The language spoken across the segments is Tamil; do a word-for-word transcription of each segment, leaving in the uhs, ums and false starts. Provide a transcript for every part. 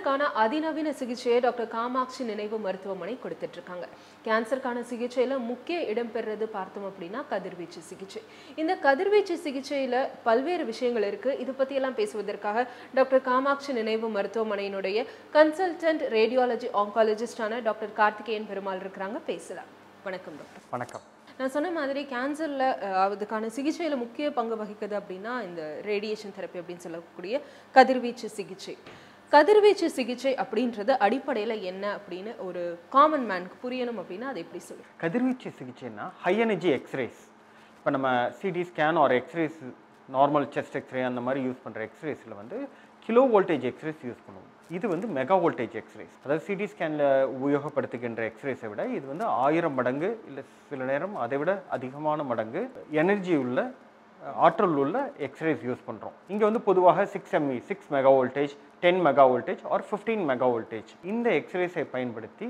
கேன்சருக்கான அதிநவீன சிகிச்சையை டாக்டர் காமாட்சி நினைவு மருத்துவமனை கொடுத்துட்டு இருக்காங்க. கேன்சருக்கான சிகிச்சையில முக்கிய இடம் பெறுறது பார்த்தோம் அப்படின்னா கதிர்வீச்சு சிகிச்சை. இந்த கதிர்வீச்சு சிகிச்சையில பல்வேறு விஷயங்கள் இருக்கு. இது பத்தி எல்லாம் பேசுவதற்காக டாக்டர் காமாட்சி நினைவு மருத்துவமனையினுடைய கன்சல்டன்ட் ரேடியாலஜி ஆங்காலஜிஸ்டான டாக்டர் கார்த்திகேயன் பெருமாள் இருக்கிறாங்க. பேசலாம். வணக்கம் டாக்டர். வணக்கம். நான் சொன்ன மாதிரி கேன்சரில் அதுக்கான சிகிச்சையில் முக்கிய பங்கு வகிக்குது அப்படின்னா இந்த ரேடியேஷன் தெரப்பி அப்படின்னு சொல்லக்கூடிய கதிர்வீச்சு சிகிச்சை. கதிர்வீச்சு சிகிச்சை அப்படின்றது அடிப்படையில் என்ன அப்படின்னு ஒரு காமன் மேனுக்கு புரியணும் அப்படின்னா அதை எப்படி சொல்லுங்கள்? கதிர்வீச்சு சிகிச்சைன்னா ஹை எனர்ஜி எக்ஸ்ரேஸ். இப்போ நம்ம சிடி ஸ்கேன் ஒரு எக்ஸ்ரேஸ் நார்மல் செஸ்ட் எக்ஸ்ரே அந்த மாதிரி யூஸ் பண்ணுற எக்ஸ்ரேஸில் வந்து கிலோ வோல்டேஜ் எக்ஸ்ரேஸ் யூஸ் பண்ணுவோம். இது வந்து மெகா வோல்டேஜ் எக்ஸ்ரேஸ். அதாவது சிடி ஸ்கேனில் உபயோகப்படுத்துகின்ற எக்ஸ்ரேஸை விட இது வந்து ஆயிரம் மடங்கு இல்லை சில நேரம் அதை விட அதிகமான மடங்கு எனர்ஜி உள்ள ஆற்றல் உள்ள எக்ஸ்ரேஸ் யூஸ் பண்ணுறோம். இங்கே வந்து பொதுவாக six ME six mega voltage ten mega voltage or fifteen mega voltage இந்த எக்ஸ்ரேஸை பயன்படுத்தி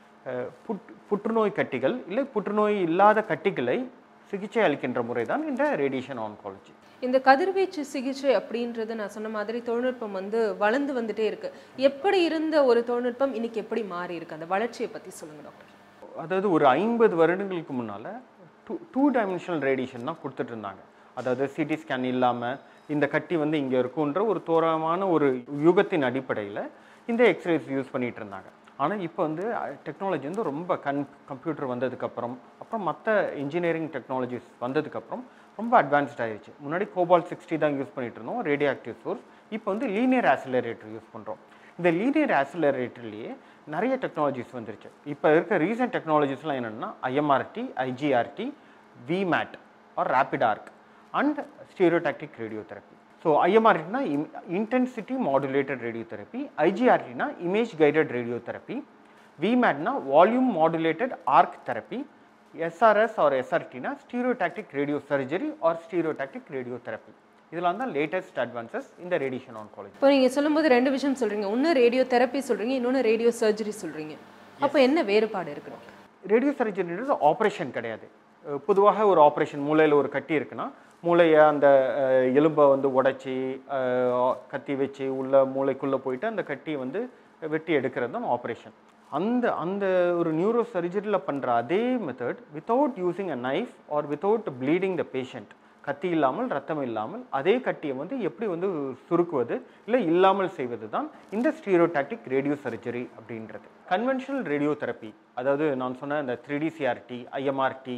புட் புற்றுநோய் கட்டிகள் இல்லை புற்றுநோய் இல்லாத கட்டிகளை சிகிச்சை அளிக்கின்ற முறை தான் இந்த ரேடியேஷன் ஆன்காலஜி. இந்த கதிர்வீச்சு சிகிச்சை அப்படின்றது நான் சொன்ன மாதிரி தொழில்நுட்பம் வந்து வளர்ந்து வந்துட்டே இருக்கு. எப்படி இருந்த ஒரு தொழில்நுட்பம் இன்னைக்கு எப்படி மாறி இருக்கு, அந்த வளர்ச்சியை பற்றி சொல்லுங்க டாக்டர். அதாவது ஒரு ஐம்பது வருடங்களுக்கு முன்னால் டூ டூ டைமென்ஷனல் ரேடியேஷன் தான் கொடுத்துட்டு இருந்தாங்க. அதாவது சிடி ஸ்கேன் இல்லாமல் இந்த கட்டி வந்து இங்கே இருக்குன்ற ஒரு தோராயமான ஒரு யுகத்தின் அடிப்படையில் இந்த எக்ஸ்ரேஸ் யூஸ் பண்ணிகிட்டு இருந்தாங்க. ஆனால் இப்போ வந்து டெக்னாலஜி வந்து ரொம்ப கன் கம்ப்யூட்டர் வந்ததுக்கப்புறம் அப்புறம் மற்ற இன்ஜினியரிங் டெக்னாலஜிஸ் வந்ததுக்கப்புறம் ரொம்ப அட்வான்ஸ்ட் ஆகிடுச்சு. முன்னாடி கோபால் சிக்ஸ்டி தான் யூஸ் பண்ணிகிட்டு இருந்தோம் ரேடியோ ஆக்டிவ் சோர்ஸ். இப்போ வந்து லீனியர் ஆக்சிலரேட்டர் யூஸ் பண்ணுறோம். இந்த லீனியர் ஆக்சிலரேட்டர்லேயே நிறைய டெக்னாலஜிஸ் வந்துருச்சு. இப்போ இருக்க ரீசன்ட் டெக்னாலஜிஸ்லாம் என்னென்னா IMRT, IGRT, VMAT or rapid arc and stereotactic radiotherapy. So ஐஎம்ஆர்டினா இன்டென்சிட்டி மாடுலேட்டட் ரேடியோதெரப்பி, ஐஜிஆர்டினா இமேஜ் கைடட் ரேடியோதெரப்பி, விமேட்னா volume modulated arc therapy, SRS or எஸ்ஆர்டினா stereotactic radio surgery or stereotactic radiotherapy. இதெல்லாம் தான் லேட்டஸ்ட் அட்வான்சஸ் இந்த ரேடியேஷன் ஆன்காலஜி. இப்போ நீங்கள் சொல்லும்போது ரெண்டு விஷயம் சொல்கிறீங்க. ஒன்று ரேடியோ தெரப்பி சொல்கிறீங்க, இன்னொன்று ரேடியோ சர்ஜரி சொல்கிறீங்க. அப்போ என்ன வேறுபாடு இருக்கு? ரேடியோ சர்ஜரின்றது ஆப்ரேஷன் கிடையாது. பொதுவாக ஒரு ஆப்ரேஷன் மூளையில் ஒரு கட்டி இருக்குன்னா மூளையை அந்த எலும்பை வந்து உடைச்சி கத்தி வச்சு உள்ள மூளைக்குள்ளே போயிட்டு அந்த கட்டியை வந்து வெட்டி எடுக்கிறது தான் ஆப்ரேஷன். அந்த அந்த ஒரு நியூரோ சர்ஜரியில் பண்ணுற அதே method without using a knife or without bleeding the patient, கத்தி இல்லாமல் ரத்தம் இல்லாமல் அதே கட்டியை வந்து எப்படி வந்து சுருக்குவது இல்லை இல்லாமல் செய்வது தான் இந்த ஸ்டீரியோடாக்டிக் ரேடியோ சர்ஜரி அப்படின்றது. கன்வென்ஷனல் ரேடியோ தெரப்பி, அதாவது நான் சொன்ன இந்த three D CRT, IMRT,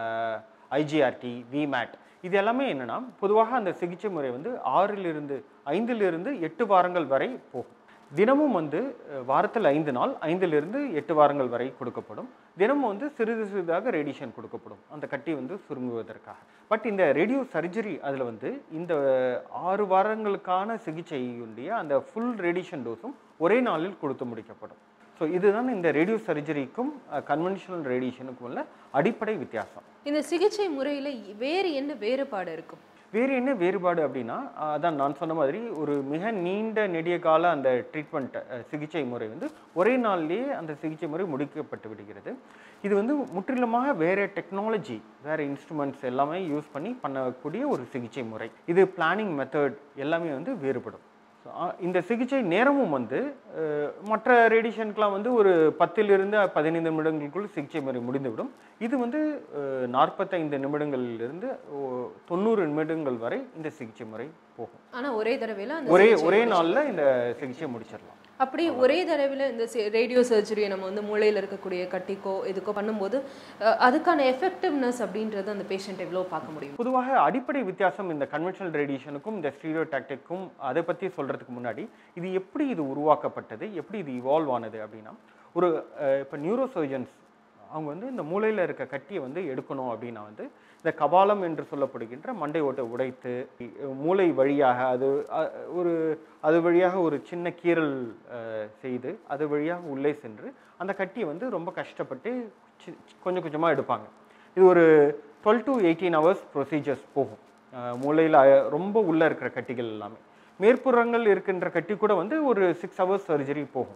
IGRT, VMAT, இது எல்லாமே என்னென்னா பொதுவாக அந்த சிகிச்சை முறை வந்து ஆறிலிருந்து ஐந்திலிருந்து எட்டு வாரங்கள் வரை போகும். தினமும் வந்து வாரத்தில் ஐந்து நாள் ஐந்திலிருந்து எட்டு வாரங்கள் வரை கொடுக்கப்படும். தினமும் வந்து சிறிது சிறிதாக ரேடியேஷன் கொடுக்கப்படும் அந்த கட்டி வந்து சுருங்குவதற்காக. பட் இந்த ரேடியோ சர்ஜரி அதில் வந்து இந்த ஆறு வாரங்களுக்கான சிகிச்சையுடைய அந்த ஃபுல் ரேடியேஷன் டோஸும் ஒரே நாளில் கொடுத்து முடிக்கப்படும். ஸோ இதுதான் இந்த ரேடியோ சர்ஜரிக்கும் கன்வென்ஷனல் ரேடியேஷனுக்கும் உள்ள அடிப்படை வித்தியாசம். இந்த சிகிச்சை முறையில் வேறு என்ன வேறுபாடு இருக்கும்? வேறு என்ன வேறுபாடு அப்படின்னா, அதான் நான் சொன்ன மாதிரி ஒரு மிக நீண்ட நெடிய கால அந்த ட்ரீட்மெண்ட் சிகிச்சை முறை வந்து ஒரே நாள்லேயே அந்த சிகிச்சை முறை முடிக்கப்பட்டு விடுகிறது. இது வந்து முற்றிலுமாக வேறு டெக்னாலஜி, வேறு இன்ஸ்ட்ருமெண்ட்ஸ் எல்லாமே யூஸ் பண்ணி பண்ணக்கூடிய ஒரு சிகிச்சை முறை. இது பிளானிங் மெத்தட் எல்லாமே வந்து வேறுபடும். இந்த சிகிச்சை நேரமும் வந்து மற்ற ரேடியேஷனுக்கெலாம் வந்து ஒரு பத்திலிருந்து பதினைந்து நிமிடங்களுக்குள் சிகிச்சை முறை முடிந்துவிடும். இது வந்து நாற்பத்தைந்து நிமிடங்களிலிருந்து தொண்ணூறு நிமிடங்கள் வரை இந்த சிகிச்சை முறை போகும். ஆனால் ஒரே தடவையில் ஒரே ஒரே நாளில் இந்த சிகிச்சை முடிச்சிடலாம். அப்படி ஒரே தடவையில் இந்த ரேடியோ சர்ஜரியை நம்ம வந்து மூளையில் இருக்கக்கூடிய கட்டிக்கோ இதுக்கோ பண்ணும்போது அதுக்கான எஃபெக்டிவ்னஸ் அப்படின்றது அந்த பேஷண்ட் எவ்வளோ பார்க்க முடியும்? பொதுவாக அடிப்படை வித்தியாசம் இந்த கன்வென்ஷனல் ரேடியேஷனுக்கும் இந்த ஸ்டீரியோடாக்டிக்கும் அதை பற்றி சொல்கிறதுக்கு முன்னாடி இது எப்படி இது உருவாக்கப்பட்டது, எப்படி இது இவால்வ் ஆனது அப்படின்னா, ஒரு இப்போ நியூரோ சர்ஜன்ஸ் அவங்க வந்து இந்த மூளையில் இருக்க கட்டியை வந்து எடுக்கணும் அப்படின்னா வந்து இந்த கபாலம் என்று சொல்லப்படுகின்ற மண்டை ஓட்டை உடைத்து மூளை வழியாக அது ஒரு அது வழியாக ஒரு சின்ன கீறல் செய்து அது வழியாக உள்ளே சென்று அந்த கட்டியை வந்து ரொம்ப கஷ்டப்பட்டு கொஞ்சம் கொஞ்சமாக எடுப்பாங்க. இது ஒரு twelve to eighteen hours procedures போகும். மூளையில் ரொம்ப உள்ளே இருக்கிற கட்டிகள் எல்லாமே. மேற்புறங்கள் இருக்கின்ற கட்டி கூட வந்து ஒரு சிக்ஸ் ஹவர்ஸ் சர்ஜரி போகும்.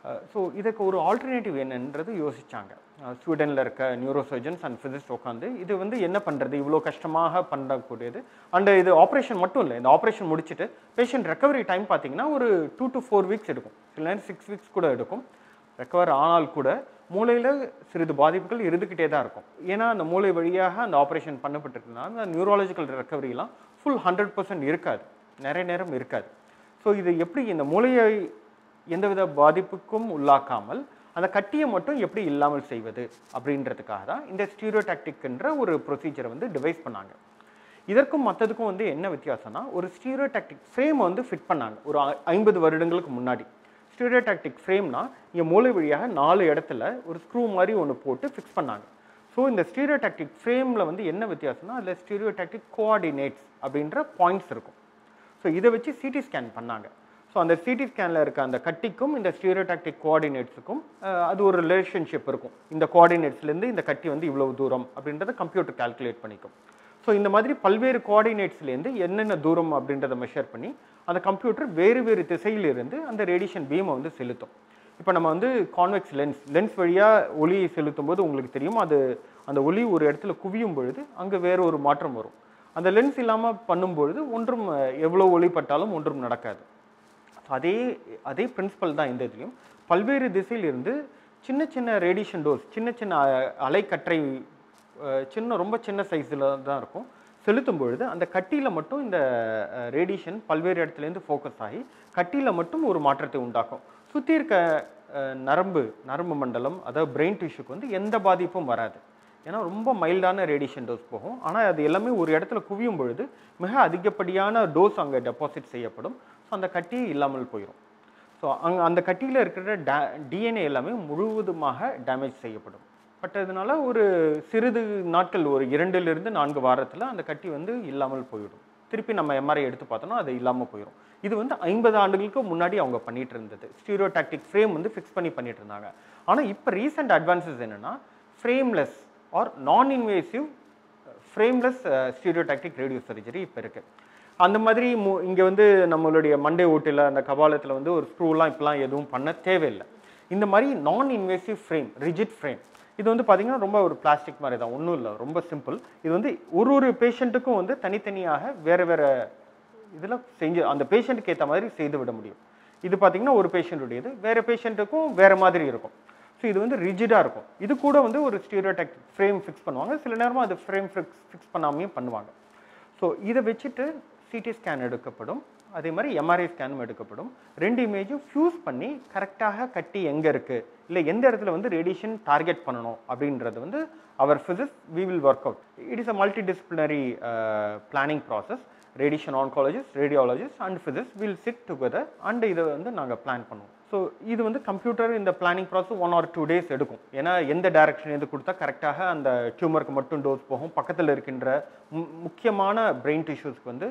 ஸோ இதுக்கு ஒரு ஆல்டர்னேட்டிவ் என்னன்றது யோசிச்சாங்க. ஸ்வீடனில் இருக்க நியூரோ சர்ஜன்ஸ் அண்ட் ஃபிசிஸ்ட் உட்காந்து இது வந்து என்ன பண்ணுறது, இவ்வளோ கஷ்டமாக பண்ணக்கூடியது. அண்ட் இது ஆப்ரேஷன் மட்டும் இல்லை, இந்த ஆப்ரேஷன் முடிச்சுட்டு பேஷண்ட் ரெக்கவரி டைம் பார்த்தீங்கன்னா ஒரு டூ டு ஃபோர் வீக்ஸ் எடுக்கும், சில நேரம் சிக்ஸ் வீக்ஸ் கூட எடுக்கும். ரெக்கவர் ஆனால் கூட மூளையில் சிறிது பாதிப்புகள் இருந்துக்கிட்டே தான் இருக்கும். ஏன்னா அந்த மூளை வழியாக அந்த ஆப்ரேஷன் பண்ணப்பட்டிருக்குன்னா அந்த நியூரலாஜிக்கல் ரெக்கவரிலாம் ஃபுல் ஹண்ட்ரட் பர்சன்ட் இருக்காது, நிறைய நேரம் இருக்காது. ஸோ இது எப்படி இந்த மூளையை எந்தவித பாதிப்புக்கும் உள்ளாக்காமல் அந்த கட்டியை மட்டும் எப்படி இல்லாமல் செய்வது அப்படின்றதுக்காக தான் இந்த ஸ்டீரியோடாக்டிக்ன்ற ஒரு ப்ரொசீஜரை வந்து டிவைஸ் பண்ணாங்க. இதற்கும் மற்றதுக்கும் வந்து என்ன வித்தியாசம்னா, ஒரு ஸ்டீரியோடாக்டிக் ஃப்ரேம் வந்து ஃபிட் பண்ணாங்க ஒரு ஐம்பது வருடங்களுக்கு முன்னாடி. ஸ்டீரியோடாக்டிக் ஃப்ரேம்னா இங்கே மூளை வழியாக நாலு இடத்துல ஒரு ஸ்க்ரூ மாதிரி ஒன்று போட்டு ஃபிக்ஸ் பண்ணாங்க. ஸோ இந்த ஸ்டீரியோடாக்டிக் ஃப்ரேமில் வந்து என்ன வித்தியாசம்னா, அதில் ஸ்டீரியோடாக்டிக் கோஆர்டினேட்ஸ் அப்படின்ற பாயிண்ட்ஸ் இருக்கும். ஸோ இதை வச்சு சிடி ஸ்கேன் பண்ணாங்க. ஸோ அந்த சிடி ஸ்கேனில் இருக்க அந்த கட்டிக்கும் இந்த ஸ்டீரியோடாக்டிக் கோஆர்டினேட்ஸுக்கும் அது ஒரு ரிலேஷன்ஷிப் இருக்கும். இந்த கோஆர்டினேட்ஸ்லேருந்து இந்த கட்டி வந்து இவ்வளவு தூரம் அப்படின்றத கம்ப்யூட்டர் கால்குலேட் பண்ணிக்கும். ஸோ இந்த மாதிரி பல்வேறு கோஆர்டினேட்ஸ்லேருந்து என்னென்ன தூரம் அப்படின்றத மெஷர் பண்ணி அந்த கம்ப்யூட்டர் வேறு வேறு திசையிலிருந்து அந்த ரேடியேஷன் பீமை வந்து செலுத்தும். இப்போ நம்ம வந்து கான்வெக்ஸ் லென்ஸ் லென்ஸ் வழியாக ஒளியை செலுத்தும் போது உங்களுக்கு தெரியும், அது அந்த ஒளி ஒரு இடத்துல குவியும் பொழுது அங்கே வேறு ஒரு மாற்றம் வரும். அந்த லென்ஸ் இல்லாமல் பண்ணும்பொழுது ஒன்றும் எவ்வளோ ஒளிப்பட்டாலும் ஒன்றும் நடக்காது. அதே அதே பிரின்சிபல் தான் இந்த இதுலையும். பல்வேறு திசையிலிருந்து சின்ன சின்ன ரேடியேஷன் டோஸ், சின்ன சின்ன அலைக்கற்றை சின்ன ரொம்ப சின்ன சைஸில் தான் இருக்கும். செலுத்தும் பொழுது அந்த கட்டியில் மட்டும் இந்த ரேடியேஷன் பல்வேறு இடத்துலேருந்து ஃபோக்கஸ் ஆகி கட்டியில் மட்டும் ஒரு மாற்றத்தை உண்டாக்கும். சுற்றி இருக்க நரம்பு நரம்பு மண்டலம், அதாவது பிரெயின் டிஷ்யூக்கு வந்து எந்த பாதிப்பும் வராது. ஏன்னா ரொம்ப மைல்டான ரேடியேஷன் டோஸ் போகும். ஆனால் அது எல்லாமே ஒரு இடத்துல குவியும் பொழுது மிக அதிகப்படியான டோஸ் அங்கே டெபாசிட் செய்யப்படும். ஸோ அந்த கட்டியே இல்லாமல் போயிடும். ஸோ அங்கே அந்த கட்டியில் இருக்கிற டே டிஎன்ஏ எல்லாமே முழுவதுமாக டேமேஜ் செய்யப்படும். பட் அதனால ஒரு சிறிது நாட்கள், ஒரு இரண்டிலிருந்து நான்கு வாரத்தில் அந்த கட்டி வந்து இல்லாமல் போயிடும். திருப்பி நம்ம எம்ஆர்ஐ எடுத்து பார்த்தோம்னா அது இல்லாமல் போயிடும். இது வந்து ஐம்பது ஆண்டுகளுக்கு முன்னாடி அவங்க பண்ணிட்டு இருந்தது. ஸ்டீரியோடாக்டிக் ஃப்ரேம் வந்து ஃபிக்ஸ் பண்ணி பண்ணிட்டு இருந்தாங்க. ஆனால் இப்போ ரீசெண்ட் அட்வான்சஸ் என்னென்னா, frameless or non invasive frameless stereotactic radio surgery இப்போ இருக்குது. அந்த மாதிரி மு இங்கே வந்து நம்மளுடைய மண்டை ஓட்டில் அந்த கபாலத்தில் வந்து ஒரு ஸ்க்ரூலாம் இப்போலாம் எதுவும் பண்ண தேவையில்லை. இந்த மாதிரி நான் இன்வேசிவ் ஃப்ரேம், ரிஜிட் ஃப்ரேம், இது வந்து பார்த்திங்கன்னா ரொம்ப ஒரு பிளாஸ்டிக் மாதிரி தான், ஒன்றும் இல்லை, ரொம்ப சிம்பிள். இது வந்து ஒரு ஒரு பேஷண்ட்டுக்கும் வந்து தனித்தனியாக வேறு வேறு இதில் செஞ்சு அந்த பேஷண்ட்டுக்கு ஏற்ற மாதிரி செய்து விட முடியும். இது பார்த்திங்கன்னா ஒரு பேஷண்ட்டுடையது, வேறு பேஷண்ட்டுக்கும் வேறு மாதிரி இருக்கும். ஸோ இது வந்து ரிஜிடாக இருக்கும். இது கூட வந்து ஒரு ஸ்டீரியோடாக்டிக் ஃப்ரேம் ஃபிக்ஸ் பண்ணுவாங்க. சில நேரமாக அது ஃப்ரேம் ஃபிக்ஸ் ஃபிக்ஸ் பண்ணாமையும் பண்ணுவாங்க. ஸோ இதை வச்சுட்டு சிடி ஸ்கேன் எடுக்கப்படும், அதே மாதிரி எம்ஆர்ஐ ஸ்கேனும் எடுக்கப்படும். ரெண்டு இமேஜும் ஃபியூஸ் பண்ணி கரெக்டாக கட்டி எங்கே இருக்குது, இல்லை எந்த இடத்துல வந்து ரேடியேஷன் டார்கெட் பண்ணணும் அப்படின்றது வந்து our physics we will work out. It is a multidisciplinary planning process. Radiation oncologist, radiologist and physics will sit together and இதை வந்து நாங்கள் பிளான் பண்ணுவோம். ஸோ இது வந்து கம்ப்யூட்டர் இந்த planning process one or two days எடுக்கும். ஏன்னா எந்த டைரக்ஷன் எது கொடுத்தா கரெக்டாக அந்த டியூமருக்கு மட்டும் டோஸ் போகும், பக்கத்தில் இருக்கின்ற முக்கியமான பிரெயின் டிஷ்யூஸ்க்கு வந்து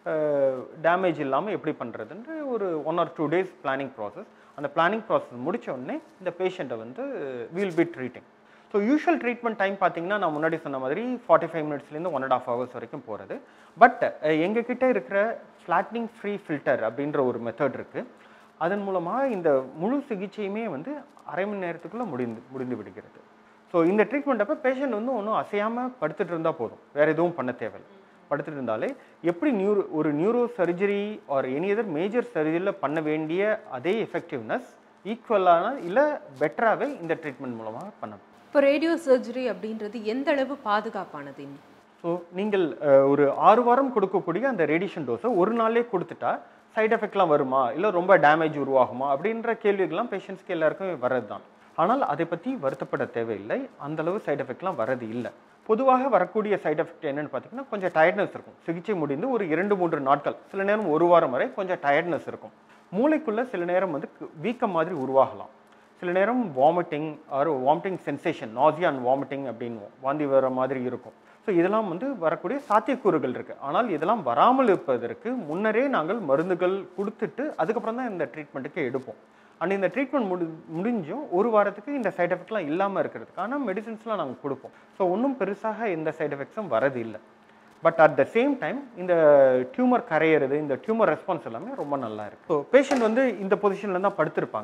டேமேஜ் இல்லாமல் எப்படி பண்ணுறதுன்ற ஒரு one or two days planning process. அந்த பிளானிங் ப்ராசஸ் முடித்த உடனே இந்த பேஷண்ட்டை வந்து will be treating. So usual treatment time பார்த்தீங்கன்னா நான் முன்னாடி சொன்ன மாதிரி ஃபார்ட்டி ஃபைவ் மினிட்ஸ்லேருந்து ஒன் அண்ட் ஆஃப் ஹவர்ஸ் வரைக்கும் போகிறது. பட் எங்ககிட்ட இருக்கிற ஃப்ளாட்னிங் ஃப்ரீ ஃபில்டர் அப்படின்ற ஒரு மெத்தட் இருக்குது. அதன் மூலமாக இந்த முழு சிகிச்சையுமே வந்து அரை மணி நேரத்துக்குள்ளே முடிந்து முடிந்து விடுகிறது. ஸோ இந்த ட்ரீட்மெண்ட் அப்போ பேஷண்ட் வந்து ஒன்றும் அசையாமல் படுத்துட்டு இருந்தால் போதும், வேறு எதுவும் பண்ண தேவையில்லை. படுத்துட்டு இருந்தாலே எப்படி நியூரோ ஒரு neuro surgery or any other major சர்ஜரியில் பண்ண வேண்டிய அதே எஃபெக்டிவ்னஸ் ஈக்குவலான இல்லை பெட்டராகவே இந்த ட்ரீட்மெண்ட் மூலமாக பண்ணணும். இப்போ ரேடியோ சர்ஜரி அப்படின்றது எந்த அளவு பாதுகாப்பானது? ஸோ நீங்கள் ஒரு ஆறு வாரம் கொடுக்கக்கூடிய அந்த ரேடியேஷன் டோஸை ஒரு நாளே கொடுத்துட்டா சைட் எஃபெக்ட்லாம் வருமா, இல்லை ரொம்ப டேமேஜ் உருவாகுமா அப்படின்ற கேள்விகள்லாம் பேஷண்ட்ஸ்க்கு எல்லாருக்கும் வர்றது தான். ஆனால் அதை பற்றி வருத்தப்பட தேவையில்லை, அந்தளவு சைட் எஃபெக்ட்லாம் வரது இல்லை. பொதுவாக வரக்கூடிய சைட் எஃபெக்ட் என்னென்னு பார்த்தீங்கன்னா, கொஞ்சம் டயர்ட்னஸ் இருக்கும். சிகிச்சை முடிந்து ஒரு இரண்டு மூன்று நாட்கள், சில நேரம் ஒரு வாரம் வரை கொஞ்சம் டயர்ட்னஸ் இருக்கும். மூளைக்குள்ளே சில நேரம் வந்து வீக்கம் மாதிரி உருவாகலாம். சில நேரம் vomiting or vomiting sensation, nausea and vomiting அப்படின்னு வாந்தி வர மாதிரி இருக்கும். ஸோ இதெல்லாம் வந்து வரக்கூடிய சாத்தியக்கூறுகள் இருக்குது. ஆனால் இதெல்லாம் வராமல் இருப்பதற்கு முன்னரே நாங்கள் மருந்துகள் கொடுத்துட்டு அதுக்கப்புறம் தான் இந்த ட்ரீட்மெண்ட்டுக்கு எடுப்போம். அண்ட் இந்த ட்ரீட்மெண்ட் முடி முடிஞ்சும் ஒரு வாரத்துக்கு இந்த சைட் எஃபெக்ட்லாம் இல்லாமல் இருக்கிறதுக்கான மெடிசின்ஸ்லாம் நாங்கள் கொடுப்போம். ஸோ ஒன்றும் பெருசாக எந்த சைட் எஃபெக்ட்ஸும் வரது இல்லை. But at the same time இந்த டியூமர் கரையிறது, இந்த டியூமர் ரெஸ்பான்ஸ் எல்லாமே ரொம்ப நல்லா இருக்குது. ஸோ பேஷண்ட் வந்து இந்த பொசிஷனில் தான் படுத்திருப்பாங்க.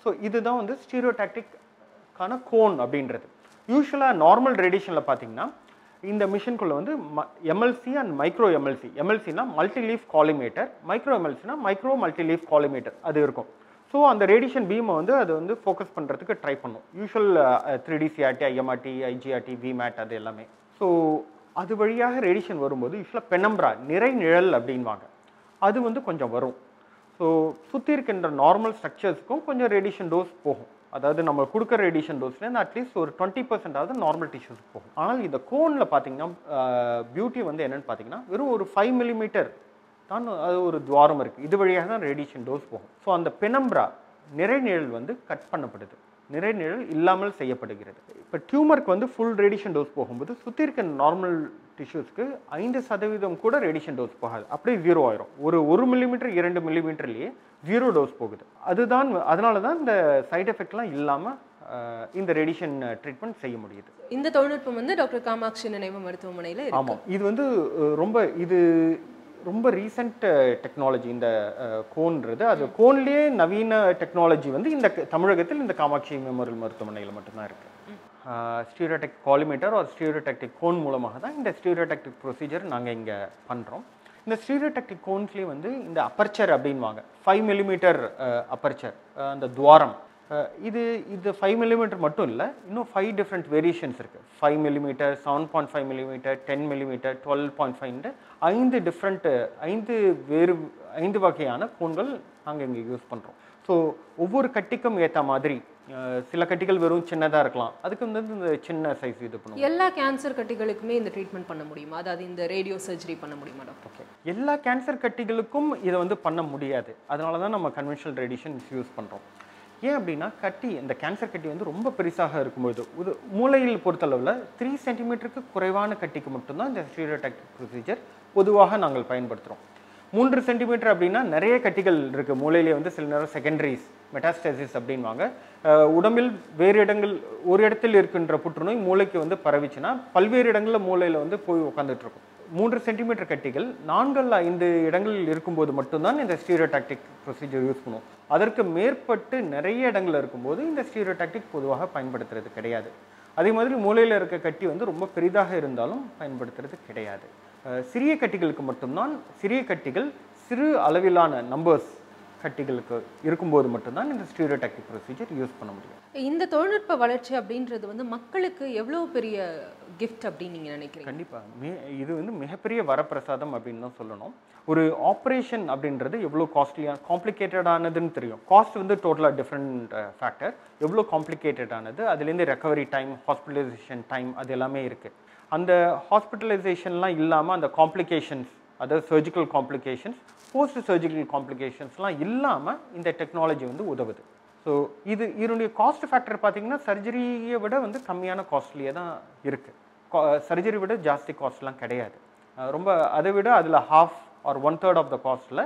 ஸோ இதுதான் வந்து ஸ்டீரியோடாக்டிக்கான கோன் அப்படின்றது. யூஸ்வலாக நார்மல் ரேடியேஷனில் பார்த்தீங்கன்னா இந்த மிஷின்குள்ளே வந்து எம்எல்சி அண்ட் மைக்ரோ எம்எல்சி, எம்எல்சினா மல்டி லீஃப் காலிமேட்டர், மைக்ரோ எம்எல்சினா மைக்ரோ மல்டி லீஃப் காலிமேட்டர் அது இருக்கும். ஸோ அந்த ரேடியேஷன் பீமை வந்து அது வந்து ஃபோக்கஸ் பண்ணுறதுக்கு ட்ரை பண்ணும். Usual three D CRT, IMRT, IGRT, VMAT அது எல்லாமே. ஸோ அது வழியாக ரேடியேஷன் வரும்போது யூஸ்வலாக பெனம்ப்ரா, நிறை நிழல் அப்படின்வாங்க, அது வந்து கொஞ்சம் வரும். ஸோ சுற்றி இருக்கின்ற நார்மல் ஸ்ட்ரக்சர்ஸ்க்கும் கொஞ்சம் ரேடியேஷன் டோஸ் போகும். அதாவது நம்ம கொடுக்குற ரேடியேஷன் டோஸ்லேருந்து அட்லீஸ்ட் ஒரு டுவெண்ட்டி பர்சன்டாவது நார்மல் டிஷ்யூஸ்க்கு போகும். ஆனால் இந்த கோனில் பார்த்தீங்கன்னா பியூட்டி வந்து என்னென்னு பார்த்தீங்கன்னா வெறும் ஒரு ஃபைவ் மில்லிமீட்டர் தான் அது ஒரு துவாரம் இருக்குது, இது வழியாக தான் ரேடியேஷன் டோஸ் போகும். ஸோ அந்த பெனம்ப்ரா நிறைநிழல் வந்து கட் பண்ணப்படுது, நிறைநிழல் இல்லாமல் செய்யப்படுகிறது. இப்போ டியூமருக்கு வந்து ஃபுல் ரேடியேஷன் டோஸ் போகும்போது சுற்றி இருக்க நார்மல் டிஷ்யூஸ்க்கு ஐந்து சதவீதம் கூட ரேடியேஷன் டோஸ் போகாது, அப்படியே ஜீரோ ஆயிரும். ஒரு ஒரு மில்லிமீட்டர் இரண்டு மில்லிமீட்டர்லேயே ஜீரோ டோஸ் போகுது. அதுதான் அதனால தான் இந்த சைட் எஃபெக்ட்லாம் இல்லாமல் இந்த ரேடியேஷன் ட்ரீட்மெண்ட் செய்ய முடியுது. இந்த தொழில்நுட்பம் வந்து டாக்டர் காமாட்சி நினைவு மருத்துவமனையில் இருக்கு. ஆமாம், இது வந்து ரொம்ப இது ரொம்ப ரீசெண்ட் டெக்னாலஜி இந்த கோன்றது. அது கோன்லேயே நவீன டெக்னாலஜி வந்து இந்த தமிழகத்தில் இந்த காமாட்சி மெமோரியல் மருத்துவமனையில் மட்டும்தான் இருக்குது. ஸ்டீரியோடாக்டிக் காலிமேட்டர் ஒரு ஸ்டீரியோடாக்டிக் கோன் மூலமாக தான் இந்த ஸ்டீரியோடாக்டிக் ப்ரொசீஜர் நாங்கள் இங்கே பண்ணுறோம். இந்த ஸ்டீரியோடாக்டிக் கோன்ஸ்லேயே வந்து இந்த அப்பர்ச்சர் அப்படின்வாங்க, ஃபைவ் மில்லிமீட்டர் அப்பர்ச்சர், அந்த துவாரம். இது இது ஃபைவ் மில்லிமீட்டர் மட்டும் இல்லை, இன்னும் ஃபைவ் டிஃப்ரெண்ட் வேரியேஷன்ஸ் இருக்குது. Five millimetre, seven point five millimetre, ten millimetre, twelve point ஃபைவ்ன்ட்டு ஐந்து டிஃப்ரெண்ட் ஐந்து வேறு ஐந்து வகையான கோன்கள் நாங்கள் இங்கே யூஸ் பண்ணுறோம். ஸோ ஒவ்வொரு கட்டிக்கும் ஏற்ற மாதிரி சில கட்டிகள் வெறும் சின்னதாக இருக்கலாம், அதுக்கு வந்து இந்த சின்ன சைஸ் இது பண்ணுவோம். எல்லா கேன்சர் கட்டிகளுக்குமே இந்த ட்ரீட்மெண்ட் பண்ண முடியுமா? அதாவது இந்த ரேடியோ சர்ஜரி பண்ண முடியுமா டாக்டர்? ஓகே, எல்லா கேன்சர் கட்டிகளுக்கும் இதை வந்து பண்ண முடியாது, அதனால தான் நம்ம கன்வென்ஷனல் ரேடியேஷன் யூஸ் பண்ணுறோம். ஏன் அப்படின்னா கட்டி இந்த கேன்சர் கட்டி வந்து ரொம்ப பெருசாக இருக்கும்போது இது மூளையில் பொறுத்தளவில் த்ரீ சென்டிமீட்டருக்கு குறைவான கட்டிக்கு மட்டும்தான் இந்த ஸ்டீரியோடாக்டிக் ப்ரொசீஜர் பொதுவாக நாங்கள் பயன்படுத்துகிறோம். மூன்று சென்டிமீட்டர் அப்படின்னா நிறைய கட்டிகள் இருக்குது மூளையிலே, வந்து சில நேரம் செகண்டரிஸ், மெட்டாஸ்டசிஸ் அப்படின்வாங்க. உடம்பில் வேறு இடங்கள் ஒரு இடத்தில் இருக்கின்ற புற்றுநோய் மூளைக்கு வந்து பரவிச்சுன்னா பல்வேறு இடங்களில் மூளையில் வந்து போய் உட்காந்துட்டு இருக்கும். மூன்று சென்டிமீட்டர் கட்டிகள் நான்கு ஐந்து இடங்களில் இருக்கும்போது மட்டும்தான் இந்த ஸ்டீரியோடாக்டிக் ப்ரொசீஜர் யூஸ் பண்ணுவோம். அதற்கு மேற்பட்டு நிறைய இடங்கள் இருக்கும்போது இந்த ஸ்டீரியோடாக்டிக் பொதுவாக பயன்படுத்துறது கிடையாது. அதே மாதிரி மூளையில் இருக்க கட்டி வந்து ரொம்ப பெரிதாக இருந்தாலும் பயன்படுத்துறது கிடையாது. சிறிய கட்டிகளுக்கு மட்டும்தான், சிறிய கட்டிகள் சிறு அளவிலான நம்பர்ஸ் கட்டிகளுக்கு இருக்கும்போது மட்டும்தான் இந்த ஸ்டீரியோடாக்டிக் ப்ரொசீஜர் யூஸ் பண்ண முடியும். இந்த தொழில்நுட்ப வளர்ச்சி அப்படின்றது வந்து மக்களுக்கு எவ்வளோ பெரிய கிஃப்ட் அப்படின்னு நீங்கள் நினைக்கிறீங்க? கண்டிப்பாக மே இது வந்து மிகப்பெரிய வரப்பிரசாதம் அப்படின்னு தான் சொல்லணும். ஒரு ஆப்ரேஷன் அப்படின்றது எவ்வளோ காஸ்ட்லியாக காம்ப்ளிகேட்டடானதுன்னு தெரியும். காஸ்ட் வந்து டோட்டலாக டிஃப்ரெண்ட் ஃபேக்டர். எவ்வளோ காம்ப்ளிகேட்டடானது, அதுலேருந்து ரெக்கவரி டைம், ஹாஸ்பிட்டலைசேஷன் டைம், அது எல்லாமே இருக்குது. அந்த ஹாஸ்பிட்டலைசேஷன்லாம் இல்லாமல் அந்த காம்ப்ளிகேஷன்ஸ், அதாவது சர்ஜிக்கல் காம்ப்ளிகேஷன்ஸ், போஸ்ட் சர்ஜிக்கல் காம்ப்ளிகேஷன்ஸ்லாம் இல்லாமல் இந்த டெக்னாலஜி வந்து உதவுது. ஸோ இது இதனுடைய காஸ்ட் ஃபேக்டர் பார்த்திங்கன்னா சர்ஜரியை விட வந்து கம்மியான காஸ்ட்லியே தான் இருக்குது. சர்ஜரி விட ஜாஸ்தி காஸ்ட்லாம் கிடையாது. ரொம்ப அதை விட அதில் half or one third of the காஸ்ட்டில்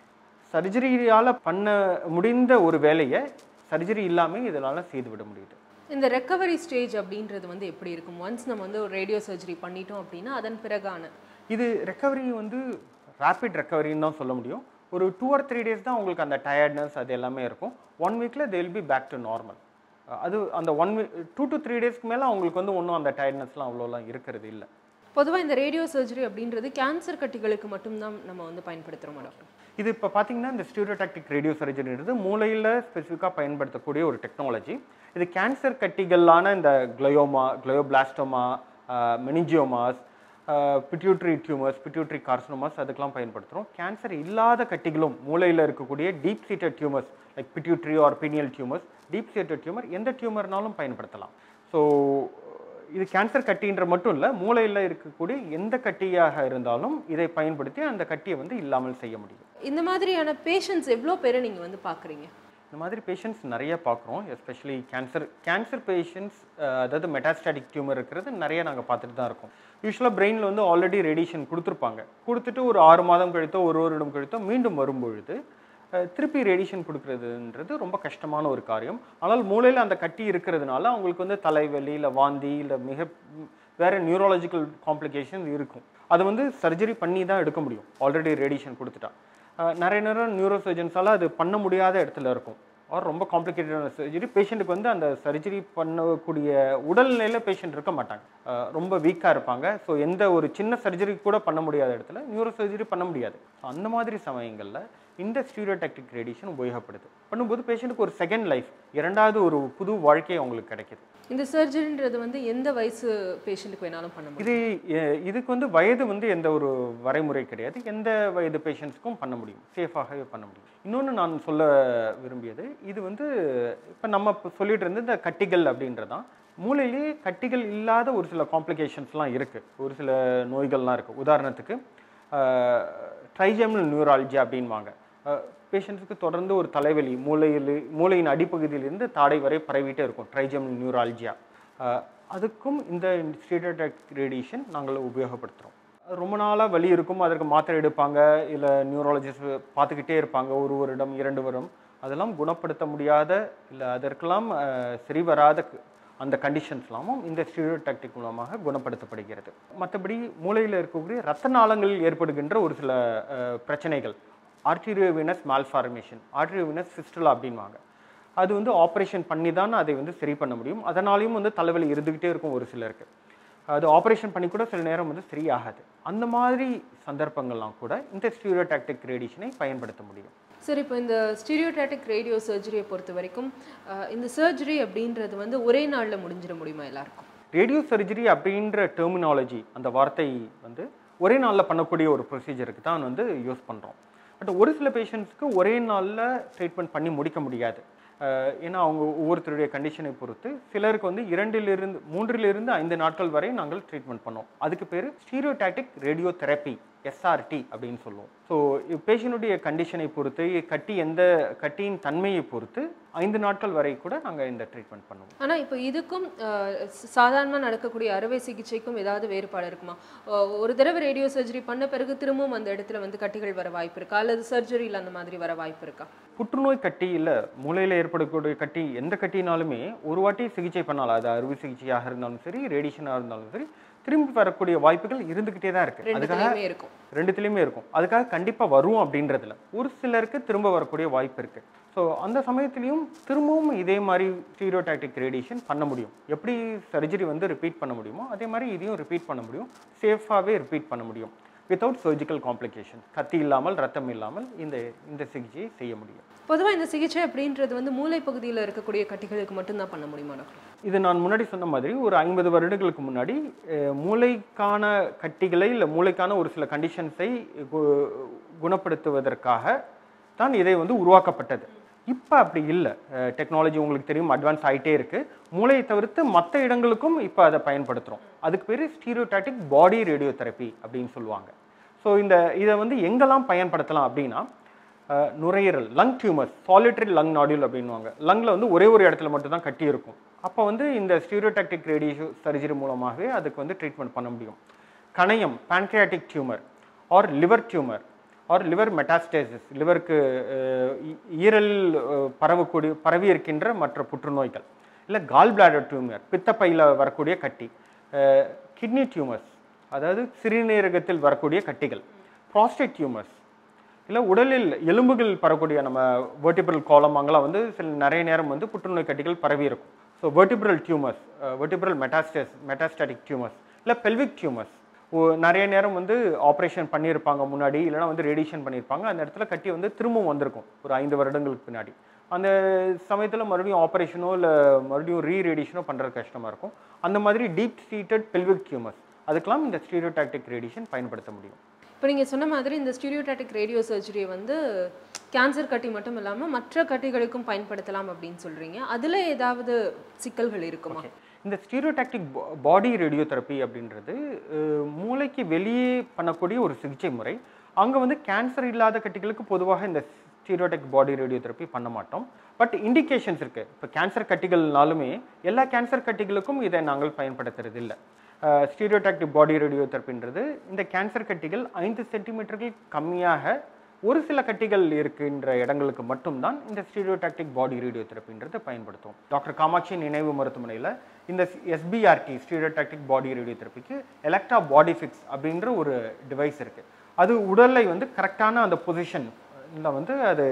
சர்ஜரியால் பண்ண முடிந்த ஒரு வேலையை சர்ஜரி இல்லாமல் இதனால் செய்துவிட முடியுது. இந்த ரெக்கவரி ஸ்டேஜ் அப்படின்றது வந்து எப்படி இருக்கும்? ஒன்ஸ் நம்ம வந்து ஒரு ரேடியோ சர்ஜரி பண்ணிட்டோம் அப்படின்னா அதன் பிறகான இது ரெக்கவரி வந்து ரேப்பிட் ரெக்கவரின்னு தான் சொல்ல முடியும். ஒரு டூ ஆர் த்ரீ டேஸ் தான் உங்களுக்கு அந்த டயர்ட்னஸ் அது எல்லாமே இருக்கும். ஒன் வீக்கில் they will be back to normal. அது அந்த one week two to three டேஸ்க்கு மேலே அவங்களுக்கு வந்து ஒன்றும் அந்த டயர்ட்னஸ்லாம் அவ்வளோலாம் இருக்கிறது இல்லை. பொதுவாக இந்த ரேடியோ சர்ஜரி அப்படின்றது கேன்சர் கட்டிகளுக்கு மட்டும்தான் நம்ம வந்து பயன்படுத்துகிறோம் டாக்டர். இது இப்போ பார்த்தீங்கன்னா இந்த ஸ்டீரியோடாக்டிக் ரேடியோ சர்ஜரின்றது மூளையில் ஸ்பெசிஃபிக்காக பயன்படுத்தக்கூடிய ஒரு டெக்னாலஜி. இது கேன்சர் கட்டிகளான இந்த glioma, glioblastoma, meningiomas, pituitary tumours, pituitary carcinomas அதுக்கெல்லாம் பயன்படுத்துகிறோம். கேன்சர் இல்லாத கட்டிகளும் மூளையில் இருக்கக்கூடிய deep seated tumours like pituitary or pineal tumours, deep seated tumour எந்த டியூமர்னாலும் பயன்படுத்தலாம். ஸோ இது கேன்சர் கட்டின்ற மட்டும் இல்லை, மூளையில் இருக்கக்கூடிய எந்த கட்டியாக இருந்தாலும் இதை பயன்படுத்தி அந்த கட்டியை வந்து இல்லாமல் செய்ய முடியும். இந்த மாதிரியான பேஷண்ட்ஸ் எவ்வளோ பேரை நீங்கள் வந்து பார்க்குறீங்க? இந்த மாதிரி பேஷண்ட்ஸ் நிறைய பார்க்குறோம். எஸ்பெஷலி கேன்சர் கேன்சர் பேஷண்ட்ஸ், அதாவது மெட்டாஸ்டாட்டிக் டியூமர் இருக்கிறது நிறைய நாங்கள் பார்த்துட்டு தான் இருக்கோம். யூஸ்வலாக பிரெயினில் வந்து ஆல்ரெடி ரேடியேஷன் கொடுத்துருப்பாங்க. கொடுத்துட்டு ஒரு ஆறு மாதம் கழித்தோ ஒரு வருடம் கழித்தோ மீண்டும் வரும்பொழுது திருப்பி ரேடியேஷன் கொடுக்குறதுன்றது ரொம்ப கஷ்டமான ஒரு காரியம். ஆனால் மூளையில் அந்த கட்டி இருக்கிறதுனால அவங்களுக்கு வந்து தலைவலி இல்லை வாந்தி இல்லை மிக வேறு நியூரலாஜிக்கல் காம்ப்ளிகேஷன் இருக்கும். அதை வந்து சர்ஜரி பண்ணி தான் எடுக்க முடியும் ஆல்ரெடி ரேடியேஷன் கொடுத்துட்டா. நிறைய நேரம் நியூரோ சர்ஜன்ஸால் அது பண்ண முடியாத இடத்துல இருக்கும். ஆர் ரொம்ப காம்ப்ளிகேட்டடான சர்ஜரி. பேஷண்ட்டுக்கு வந்து அந்த சர்ஜரி பண்ணக்கூடிய உடல்நிலையில் பேஷண்ட் இருக்க மாட்டாங்க, ரொம்ப வீக்காக இருப்பாங்க. ஸோ எந்த ஒரு சின்ன சர்ஜரி கூட பண்ண முடியாத இடத்துல நியூரோ சர்ஜரி பண்ண முடியாது. ஸோ அந்த மாதிரி சமயங்களில் இந்த ஸ்டீரியோடாக்டிக் ரேடியேஷன் உபயோகப்படுது. பண்ணும்போது பேஷண்ட்டுக்கு ஒரு செகண்ட் லைஃப், இரண்டாவது ஒரு புது வாழ்க்கை அவங்களுக்கு கிடைக்கிது. இந்த சர்ஜரின்றது வந்து எந்த வயசு பேஷண்ட்டுக்கு வேணாலும் பண்ண முடியும்? இது இதுக்கு வந்து வயது வந்து எந்த ஒரு வரைமுறை கிடையாது. எந்த வயது பேஷண்ட்ஸ்க்கும் பண்ண முடியும், சேஃபாகவே பண்ண முடியும். இன்னொன்று நான் சொல்ல விரும்பியது, இது வந்து இப்போ நம்ம இப்போ சொல்லிட்டு இருந்த இந்த கட்டிகள் அப்படின்றதான், மூளையிலேயே கட்டிகள் இல்லாத ஒரு சில காம்ப்ளிகேஷன்ஸ்லாம் இருக்குது, ஒரு சில நோய்கள்லாம் இருக்குது. உதாரணத்துக்கு ட்ரைஜெமினல் நியூராலஜி அப்படின்வாங்க. பேஷண்ட்ஸுக்கு தொடர்ந்து ஒரு தலைவலி மூளையில் மூளையின் அடிப்பகுதியிலிருந்து தாடை வரை பரவிட்டே இருக்கும், ட்ரைஜெமினல் நியூராலஜியா. அதுக்கும் இந்த ஸ்டீரியோடாக்டிக் ரேடியேஷன் நாங்கள் உபயோகப்படுத்துகிறோம். ரொம்ப நாளாக வலி இருக்கும், அதற்கு மாத்திரை எடுப்பாங்க, இல்லை நியூராலஜிஸ்ட் பார்த்துக்கிட்டே இருப்பாங்க ஒரு வருடம் இரண்டு வருடம். அதெல்லாம் குணப்படுத்த முடியாத இல்லை அதற்கெல்லாம் சரி வராத அந்த கண்டிஷன்ஸ்லாமும் இந்த ஸ்டீரியோடாக்டிக் மூலமாக குணப்படுத்தப்படுகிறது. மற்றபடி மூளையில் இருக்கக்கூடிய இரத்த நாளங்களில் ஏற்படுகின்ற ஒரு சில பிரச்சனைகள், ஆர்டீரியோவீனஸ் மால்ஃபார்மேஷன், ஆர்டீரியோவீனஸ் ஃபிஸ்டுலா அப்படின்வாங்க. அது வந்து ஆப்ரேஷன் பண்ணி தான் அதை வந்து சரி பண்ண முடியும். அதனாலையும் வந்து தலைவலி இருந்துக்கிட்டே இருக்கும் ஒரு சிலருக்கு. அது ஆப்ரேஷன் பண்ணி கூட சில நேரம் வந்து சரியாகாது. அந்த மாதிரி சந்தர்ப்பங்கள்லாம் கூட இந்த ஸ்டீரியோடாக்டிக் ரேடியேஷனை பயன்படுத்த முடியும். சரி, இப்போ இந்த ஸ்டீரியோடாக்டிக் ரேடியோ சர்ஜரியை பொறுத்த வரைக்கும் இந்த சர்ஜரி அப்படின்றது வந்து ஒரே நாளில் முடிஞ்சிட முடியுமா எல்லாருக்கும்? ரேடியோ சர்ஜரி அப்படின்ற டெர்மினாலஜி, அந்த வார்த்தை வந்து ஒரே நாளில் பண்ணக்கூடிய ஒரு ப்ரொசீஜருக்கு தான் வந்து யூஸ் பண்ணுறோம். பட் ஒரு சில பேஷண்ட்ஸ்க்கு ஒரே நாளில் ட்ரீட்மெண்ட் பண்ணி முடிக்க முடியாது. ஏன்னா அவங்க ஒவ்வொருத்தருடைய கண்டிஷனை பொறுத்து சிலருக்கு வந்து இரண்டிலிருந்து மூன்றிலிருந்து ஐந்து நாட்கள் வரை நாங்கள் ட்ரீட்மெண்ட் பண்ணோம். அதுக்கு பேர் ஸ்டீரியோடாக்டிக் ரேடியோ தெரப்பி, எஸ்ஆர்டி அப்படின்னு சொல்லுவோம். ஸோ பேஷண்ட்டுடைய கண்டிஷனை பொறுத்து, கட்டி எந்த கட்டியின் தன்மையை பொறுத்து ஐந்து நாட்கள் வரை கூட நாங்கள் இந்த ட்ரீட்மெண்ட் பண்ணுவோம். ஆனால் இப்போ இதுக்கும் சாதாரணமாக நடக்கக்கூடிய அறுவை சிகிச்சைக்கும் ஏதாவது வேறுபாடு இருக்குமா? ஒரு தடவை ரேடியோ சர்ஜரி பண்ண பிறகு திரும்பவும் அந்த இடத்துல வந்து கட்டிகள் வர வாய்ப்பு இருக்கா, அல்லது சர்ஜரியில் அந்த மாதிரி வர வாய்ப்பு இருக்கா? புற்றுநோய் கட்டி இல்லை, மூளையில் ஏற்படக்கூடிய கட்டி, எந்த கட்டினாலுமே ஒரு வாட்டி சிகிச்சை பண்ணாலும், அது அறுவை சிகிச்சையாக இருந்தாலும் சரி, ரேடியேஷனாக இருந்தாலும் சரி, திரும்பி வரக்கூடிய வாய்ப்புகள் இருந்துகிட்டே தான் இருக்கு. அதுக்காக இருக்கும், ரெண்டுத்திலையுமே இருக்கும். அதுக்காக கண்டிப்பா வரும் அப்படின்றதுல ஒரு சிலருக்கு திரும்ப வரக்கூடிய வாய்ப்பு இருக்கு. ஸோ அந்த சமயத்திலையும் திரும்பவும் இதே மாதிரி ஸ்டீரியோடாக்டிக் ரேடியேஷன் பண்ண முடியும். எப்படி சர்ஜரி வந்து ரிப்பீட் பண்ண முடியுமோ அதே மாதிரி இதையும் ரிப்பீட் பண்ண முடியும், சேஃபாகவே ரிப்பீட் பண்ண முடியும், வித்தவுட் சர்ஜிக்கல் காம்ப்ளிகேஷன். கத்தி இல்லாமல், ரத்தம் இல்லாமல் இந்த இந்த சிகிச்சையை செய்ய முடியும். பொதுவாக இந்த சிகிச்சை அப்படின்றது வந்து மூளை பகுதியில் இருக்கக்கூடிய கட்டிகளுக்கு மட்டும்தான் பண்ண முடியுமா டாக்டர்? இது நான் முன்னாடி சொன்ன மாதிரி ஒரு ஐம்பது வருடங்களுக்கு முன்னாடி மூளைக்கான கட்டிகளை இல்லை மூளைக்கான ஒரு சில கண்டிஷன்ஸை குணப்படுத்துவதற்காக தான் இதை வந்து உருவாக்கப்பட்டது. இப்போ அப்படி இல்லை. டெக்னாலஜி உங்களுக்கு தெரியும், அட்வான்ஸ் ஆகிட்டே இருக்குது. மூளையை தவிர்த்து மற்ற இடங்களுக்கும் இப்போ அதை பயன்படுத்துகிறோம். அதுக்கு பேர் ஸ்டீரியோடாக்டிக் பாடி ரேடியோ தெரப்பி அப்படின்னு சொல்லுவாங்க. ஸோ இந்த இதை வந்து எங்கெல்லாம் பயன்படுத்தலாம் அப்படின்னா, நுரையீரல், lung tumours, solitary lung nodule அப்படின்வாங்க. லங்கில் வந்து ஒரே ஒரு இடத்துல மட்டும் தான் கட்டி இருக்கும். அப்போ வந்து இந்த ஸ்டீரியோடாக்டிக் ரேடியோ சர்ஜரி மூலமாகவே அதுக்கு வந்து ட்ரீட்மெண்ட் பண்ண முடியும். கணையம், pancreatic tumour or liver tumour or liver metastasis, லிவருக்கு ஈரல் பரவக்கூடிய பரவி இருக்கின்ற மற்ற புற்றுநோய்கள், இல்லை கால் பிளாடர் டியூமர், பித்தப்பையில் வரக்கூடிய கட்டி, கிட்னி டியூமர்ஸ், அதாவது சிறுநீரகத்தில் வரக்கூடிய கட்டிகள், ப்ராஸ்டேட் டியூமர்ஸ், இல்லை உடலில் எலும்புகள் பரவக்கூடிய நம்ம வெர்டிபிரல் காலம், அங்கெல்லாம் வந்து சில நிறைய நேரம் வந்து புற்றுநோய் கட்டிகள் பரவி இருக்கும். So vertebral tumours, vertebral metastases metastatic tumours, இல்லை பெல்விக் டியூமர்ஸ், நிறைய நேரம் வந்து ஆப்ரேஷன் பண்ணியிருப்பாங்க முன்னாடி, இல்லைனா வந்து ரேடியேஷன் பண்ணியிருப்பாங்க. அந்த இடத்துல கட்டி வந்து திரும்பவும் வந்திருக்கும் ஒரு ஐந்து வருடங்களுக்கு பின்னாடி. அந்த சமயத்தில் மறுபடியும் ஆப்ரேஷனோ இல்லை மறுபடியும் ரீ ரேடியேஷனோ பண்ணுறது கஷ்டமாக இருக்கும். அந்த மாதிரி டீப் சீட்டட் பெல்விக் டியூமர்ஸ், அதுக்கெல்லாம் இந்த ஸ்டீரியோடாக்டிக் ரேடியேஷன் பயன்படுத்த முடியும். இப்போ நீங்கள் சொன்ன மாதிரி இந்த ஸ்டீரியோடாக்டிக் ரேடியோ சர்ஜரியை வந்து கேன்சர் கட்டி மட்டும் இல்லாமல் மற்ற கட்டிகளுக்கும் பயன்படுத்தலாம் அப்படின்னு சொல்கிறீங்க. அதில் ஏதாவது சிக்கல்கள் இருக்குமா? இந்த ஸ்டீரியோடாக்டிக் பாடி ரேடியோ தெரப்பி அப்படின்றது மூளைக்கு வெளியே பண்ணக்கூடிய ஒரு சிகிச்சை முறை. அங்கே வந்து கேன்சர் இல்லாத கட்டிகளுக்கு பொதுவாக இந்த ஸ்டீரியோடாக்டிக் பாடி ரேடியோ தெரப்பி பண்ண மாட்டோம். பட் இண்டிகேஷன்ஸ் இருக்குது. இப்போ கேன்சர் கட்டிகள்னாலுமே எல்லா கேன்சர் கட்டிகளுக்கும் இதை நாங்கள் பயன்படுத்துறது இல்லை. ஸ்டீரியோடாக்டிக் பாடி ரேடியோ தெரப்பின்றது இந்த கேன்சர் கட்டிகள் ஐந்து சென்டிமீட்டர்கள் கம்மியாக ஒரு சில கட்டிகள் இருக்கின்ற இடங்களுக்கு மட்டும்தான் இந்த ஸ்டீரியோடாக்டிக் பாடி ரேடியோ தெரப்பின்றது பயன்படுத்தும். டாக்டர் காமாட்சி நினைவு மருத்துவமனையில் இந்த எஸ்பிஆர்டி ஸ்டீரியோடாக்டிக் பாடி ரேடியோ தெரப்பிக்கு எலக்ட்ரா பாடி ஃபிக்ஸ் அப்படின்ற ஒரு டிவைஸ் இருக்குது. அது உடலை வந்து கரெக்டான அந்த பொசிஷனில் வந்து அது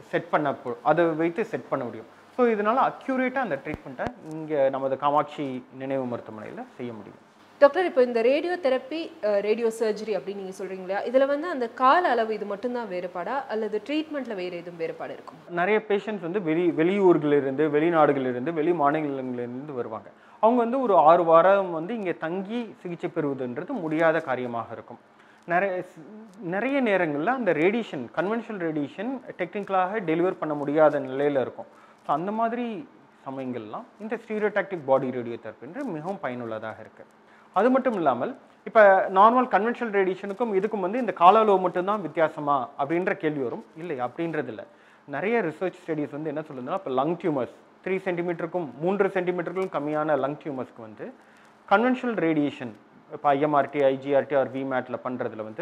செட் பண்ண அதை வைத்து செட் பண்ண முடியும். ஸோ இதனால் அக்யூரேட்டாக அந்த ட்ரீட்மெண்ட்டை இங்கே நமது காமாட்சி நினைவு மருத்துவமனையில் செய்ய முடியும். டாக்டர், இப்போ இந்த ரேடியோ தெரப்பி, ரேடியோ சர்ஜரி அப்படின்னு நீங்கள் சொல்கிறீங்க இல்லையா, இதில் வந்து அந்த கால அளவு இது மட்டும்தான் வேறுபாடா அல்லது ட்ரீட்மெண்ட்டில் வேறு எதுவும் வேறுபாடு இருக்கும்? நிறைய பேஷண்ட்ஸ் வந்து வெளி வெளியூர்களிலிருந்து வெளிநாடுகளிலிருந்து வெளி மாநிலங்களிலிருந்து வருவாங்க. அவங்க வந்து ஒரு ஆறு வாரம் வந்து இங்கே தங்கி சிகிச்சை பெறுவதுன்றது முடியாத காரியமாக இருக்கும். நிறைய நிறைய நேரங்களில் அந்த ரேடியேஷன் கன்வென்ஷனல் ரேடியேஷன் டெக்னிக்கலாக டெலிவர் பண்ண முடியாத நிலையில் இருக்கும். ஸோ அந்த மாதிரி சமயங்கள்லாம் இந்த ஸ்டீரியோடாக்டிக் பாடி ரேடியோ தெரப்பின்ற மிகவும் பயனுள்ளதாக இருக்குது. அது மட்டும் இல்லாமல் இப்போ நார்மல் கன்வென்ஷனல் ரேடியேஷனுக்கும் இதுக்கும் வந்து இந்த கால அளவு மட்டும்தான் வித்தியாசமா அப்படின்ற கேள்வி வரும். இல்லை, அப்படின்றது இல்லை. நிறைய ரிசர்ச் ஸ்டடீஸ் வந்து என்ன சொல்லுதுன்னா, இப்போ லங் டியூமர்ஸ் த்ரீ சென்டிமீட்டருக்கும் மூன்று சென்டிமீட்டருக்கும் கம்மியான லங் டியூமர்ஸ்க்கு வந்து கன்வென்ஷனல் ரேடியேஷன் இப்போ ஐஎம்ஆர்டி ஐஜிஆர்டி ஆர் விமேட்டில் பண்ணுறதுல வந்து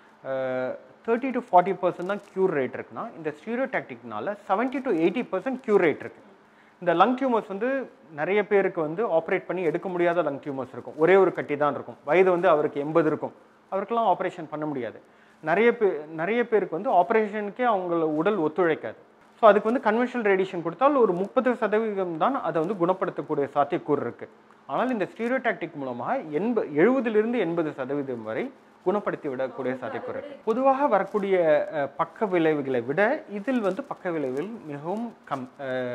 தேர்ட்டி டு ஃபார்ட்டி பர்சன்ட் தான் க்யூர் ரேட் இருக்குன்னா, இந்த ஸ்டீரியோடாக்டிக்னால seventy to eighty percent cure rate இருக்குது. இந்த லங் டியூமர்ஸ் வந்து நிறைய பேருக்கு வந்து ஆப்ரேட் பண்ணி எடுக்க முடியாத லங் டியூமர்ஸ் இருக்கும். ஒரே ஒரு கட்டி தான் இருக்கும். வயது வந்து அவருக்கு எண்பது இருக்கும். அவருக்கெல்லாம் ஆப்ரேஷன் பண்ண முடியாது. நிறைய பேர் நிறைய பேருக்கு வந்து ஆப்ரேஷனுக்கே அவங்கள உடல் ஒத்துழைக்காது. ஸோ அதுக்கு வந்து கன்வென்ஷனல் ரேடியேஷன் கொடுத்தால் ஒரு முப்பது சதவீதம் தான் அதை வந்து குணப்படுத்தக்கூடிய சாத்தியக்கூறு இருக்குது. ஆனால் இந்த ஸ்டீரியோடாக்டிக் மூலமாக எண்பது எழுபதுலேருந்து எண்பது சதவீதம் வரை குணப்படுத்தி விடக்கூடிய சாத்தியக்கூறு இருக்குது. பொதுவாக வரக்கூடிய பக்க விளைவுகளை விட இதில் வந்து பக்க விளைவுகள் மிகவும் கம்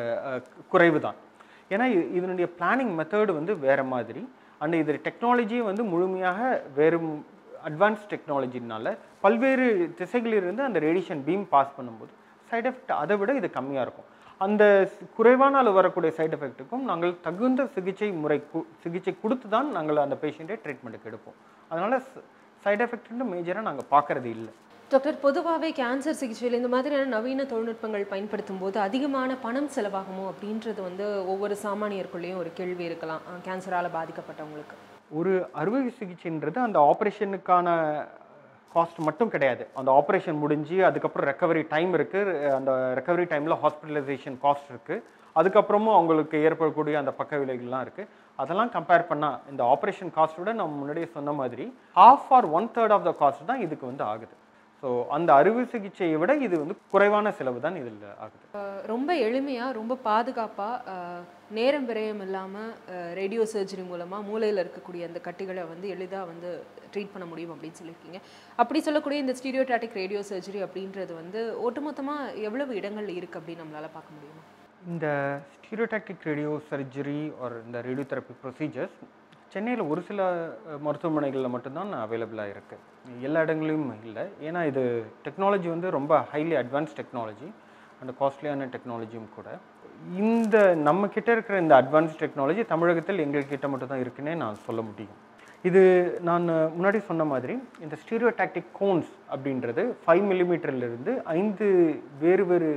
குறைவு தான். ஏன்னா இதனுடைய பிளானிங் மெத்தடு வந்து வேறு மாதிரி. அண்ட் இது டெக்னாலஜியும் வந்து முழுமையாக வேறு அட்வான்ஸ் டெக்னாலஜினால பல்வேறு திசைகளிலிருந்து அந்த ரேடியேஷன் பீம் பாஸ் பண்ணும்போது சைட் எஃபெக்ட் அதை விட இது கம்மியாக இருக்கும். அந்த குறைவான அளவு வரக்கூடிய சைட் எஃபெக்ட்டுக்கும் நாங்கள் தகுந்த சிகிச்சை முறை சிகிச்சை கொடுத்து தான் நாங்கள் அந்த பேஷண்ட்டை ட்ரீட்மெண்ட்டுக்கு எடுப்போம். அதனால் சைட் எஃபெக்ட்னு மேஜராக நாங்கள் பார்க்குறது இல்லை. டாக்டர், பொதுவாகவே கேன்சர் சிகிச்சையில் இந்த மாதிரியான நவீன தொழில்நுட்பங்கள் பயன்படுத்தும் போது அதிகமான பணம் செலவாகுமோ அப்படின்றது வந்து ஒவ்வொரு சாமானியருக்குள்ளேயும் ஒரு கேள்வி இருக்கலாம், கேன்சரால் பாதிக்கப்பட்டவங்களுக்கு. ஒரு அறுவை சிகிச்சைன்றது அந்த ஆப்ரேஷனுக்கான காஸ்ட் மட்டும் கிடையாது. அந்த ஆப்ரேஷன் முடிஞ்சு அதுக்கப்புறம் ரெக்கவரி டைம் இருக்குது. அந்த ரெக்கவரி டைமில் ஹாஸ்பிட்டலைசேஷன் காஸ்ட் இருக்குது. அதுக்கப்புறமும் அவங்களுக்கு ஏற்படக்கூடிய அந்த பக்க விளைவுகள்லாம் இருக்குது. அதெல்லாம் கம்பேர் பண்ணால் இந்த ஆப்ரேஷன் காஸ்ட்டோட நம்ம முன்னாடியே சொன்ன மாதிரி half or one third of the cost தான் இதுக்கு வந்து ஆகுது. ஸோ அந்த அறுவை சிகிச்சையை விட இது வந்து குறைவான செலவு தான் இதில் ஆகுது. ரொம்ப எளிமையாக ரொம்ப பாதுகாப்பாக நேரம் விரயம் இல்லாமல் ரேடியோ சர்ஜரி மூலமாக மூளையில் இருக்கக்கூடிய அந்த கட்டிகளை வந்து எளிதாக வந்து ட்ரீட் பண்ண முடியும் அப்படின்னு சொல்லியிருக்கீங்க. அப்படி சொல்லக்கூடிய இந்த ஸ்டீரியோடாக்டிக் ரேடியோ சர்ஜரி அப்படின்றது வந்து ஒட்டுமொத்தமாக எவ்வளவு இடங்கள் இருக்குது அப்படின்னு நம்மளால் பார்க்க முடியுமா? இந்த ஸ்டீரியோடாக்டிக் ரேடியோ சர்ஜரி ஒரு இந்த ரேடியோ தெரப்பி ப்ரொசீஜர்ஸ் சென்னையில் ஒரு சில மருத்துவமனைகளில் மட்டும்தான் அவைலபிளாக இருக்குது. எல்லா இடங்களையும் இல்லை. ஏன்னா இது டெக்னாலஜி வந்து ரொம்ப ஹைலி அட்வான்ஸ் டெக்னாலஜி அண்ட் காஸ்ட்லியான டெக்னாலஜியும் கூட. இந்த நம்ம கிட்ட இருக்கிற இந்த அட்வான்ஸ் டெக்னாலஜி தமிழகத்தில் எங்கள்கிட்ட மட்டும் தான் இருக்குன்னே நான் சொல்ல முடியும். இது நான் முன்னாடி சொன்ன மாதிரி இந்த ஸ்டீரியோடாக்டிக் கோன்ஸ் அப்படின்றது ஃபைவ் மில்லிமீட்டர்லேருந்து ஐந்து வேறு வேறு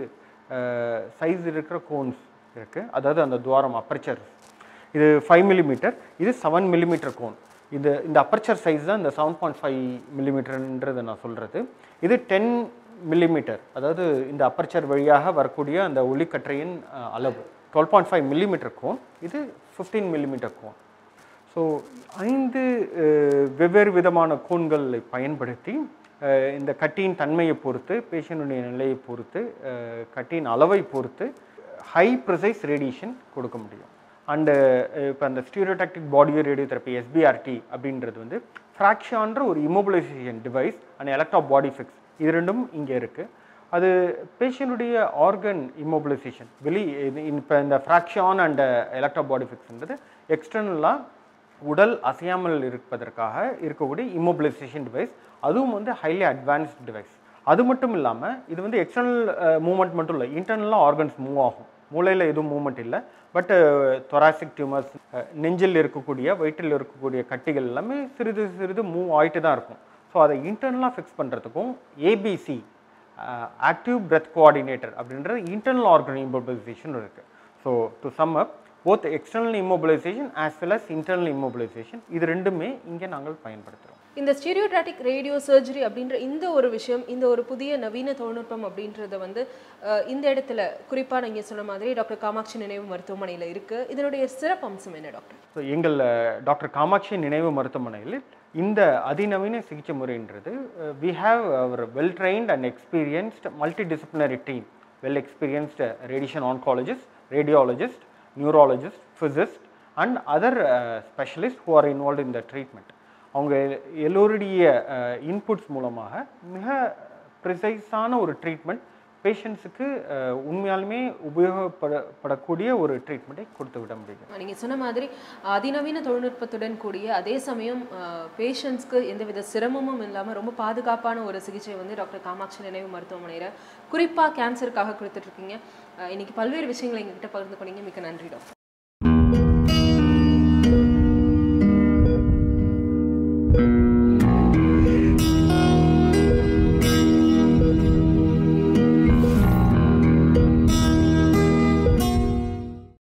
சைஸ் இருக்கிற கோன்ஸ் இருக்குது. அதாவது அந்த துவாரம் அப்பர்ச்சர் இது ஃபைவ் மில்லிமீட்டர், இது செவன் மில்லிமீட்டர் கோன். இது இந்த அப்பர்ச்சர் சைஸ் தான் இந்த செவன் பாயிண்ட் ஃபைவ் மில்லிமீட்டர்ன்றதை நான் சொல்கிறது. இது டென் மில்லிமீட்டர், அதாவது இந்த அப்பர்ச்சர் வழியாக வரக்கூடிய அந்த ஒளிக்கற்றையின் அளவு twelve point five millimetre cone. இது ஃபிஃப்டீன் மில்லிமீட்டர் கோன். ஸோ ஐந்து வெவ்வேறு விதமான கோன்களை பயன்படுத்தி இந்த கட்டியின் தன்மையை பொறுத்து, பேஷண்ட்டுடைய நிலையை பொறுத்து, கட்டியின் அளவை பொறுத்து ஹை ப்ரிசைஸ் ரேடியேஷன் கொடுக்க முடியும். அண்டு இப்போ அந்த stereotactic body radio therapy SBRT அப்படின்றது வந்து ஃப்ராக்ஷான்ற ஒரு immobilisation device and electro body fix, இது ரெண்டும் இங்கே இருக்குது. அது பேஷண்ட்டுடைய ஆர்கன் இம்மோபிலைசேஷன் வெளி இப்போ இந்த ஃப்ராக்ஷான் அண்ட் எலக்ட்ரோ பாடி ஃபிக்ஸ்ன்றது எக்ஸ்டர்னலாக உடல் அசையாமல் இருப்பதற்காக இருக்கக்கூடிய இம்மோபிலைசேஷன் டிவைஸ். அதுவும் வந்து ஹைலி அட்வான்ஸ்ட் டிவைஸ். அது மட்டும் இல்லாமல் இது வந்து எக்ஸ்டர்னல் மூவ்மெண்ட் மட்டும் இல்லை, இன்டர்னலாக ஆர்கன்ஸ் மூவ் ஆகும். மூளையில் எதுவும் மூவ்மெண்ட் இல்லை, பட் தொராசிக் டியூமர்ஸ், நெஞ்சில் இருக்கக்கூடிய வயிற்றில் இருக்கக்கூடிய கட்டிகள் எல்லாமே சிறிது சிறிது மூவ் ஆகிட்டு தான் இருக்கும். ஸோ அதை இன்டர்னலாக ஃபிக்ஸ் பண்ணுறதுக்கும் ஏபிசி ஆக்டிவ் பிரெத் கோஆர்டினேட்டர் அப்படின்ற இன்டர்னல் ஆர்கன் இம்மோபிலைசேஷன் இருக்குது. So to sum up both external immobilisation as well as internal immobilisation இது ரெண்டுமே இங்கே நாங்கள் பயன்படுத்துகிறோம். இந்த ஸ்டீரியோடாக்டிக் ரேடியோ சர்ஜரி அப்படின்ற இந்த ஒரு விஷயம், இந்த ஒரு புதிய நவீன தொழில்நுட்பம் அப்படின்றத வந்து இந்த இடத்துல குறிப்பாக நீங்கள் சொன்ன மாதிரி டாக்டர் காமாட்சி நினைவு மருத்துவமனையில் இருக்குது. இதனுடைய சிறப்பு அம்சம் என்ன டாக்டர்? ஸோ எங்கள் டாக்டர் காமாட்சி நினைவு மருத்துவமனையில் இந்த அதிநவீன சிகிச்சை முறைன்றது we have our well trained and experienced multi disciplinary team well experienced uh, radiation oncologist, radiologist, neurologist, physicist and other uh, specialists who are involved in the treatment. அவங்க எல்லோருடைய இன்புட்ஸ் மூலமாக மிக ப்ரிசைஸான ஒரு ட்ரீட்மெண்ட் பேஷண்ட்ஸுக்கு உண்மையாலுமே உபயோகப்படக்கூடிய ஒரு ட்ரீட்மெண்ட்டை கொடுத்து விட முடியும். நீங்கள் சொன்ன மாதிரி அதிநவீன தொழில்நுட்பத்துடன் கூடிய அதே சமயம் பேஷண்ட்ஸ்க்கு எந்தவித சிரமமும் இல்லாமல் ரொம்ப பாதுகாப்பான ஒரு சிகிச்சை வந்து டாக்டர் காமாட்சி நினைவு மருத்துவமனையில் குறிப்பாக கேன்சருக்காக கொடுத்துட்ருக்கீங்க. இன்னைக்கு பல்வேறு விஷயங்களை எங்ககிட்ட பகிர்ந்து கொண்டீங்க. மிக்க நன்றி டாக்டர்.